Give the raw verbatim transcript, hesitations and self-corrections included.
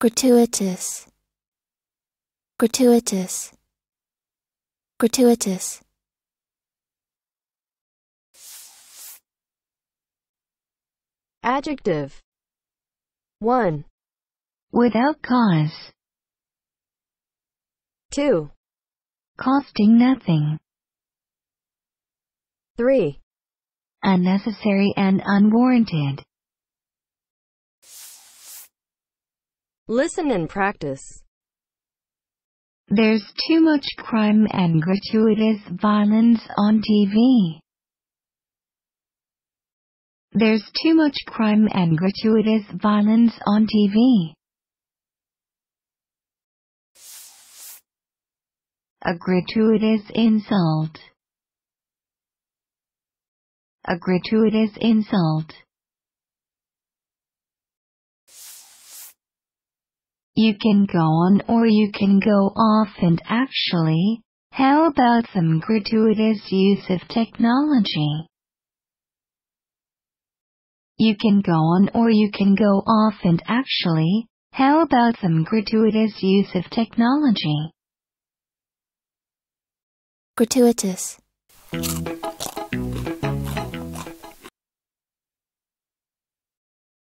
gratuitous, gratuitous, gratuitous. Adjective. one. Without cause. two. Costing nothing. three. Unnecessary and unwarranted. Listen and practice. There's too much crime and gratuitous violence on T V. There's too much crime and gratuitous violence on T V. A gratuitous insult. A gratuitous insult. You can go on or you can go off and actually, how about some gratuitous use of technology? You can go on or you can go off and actually, how about some gratuitous use of technology? Gratuitous.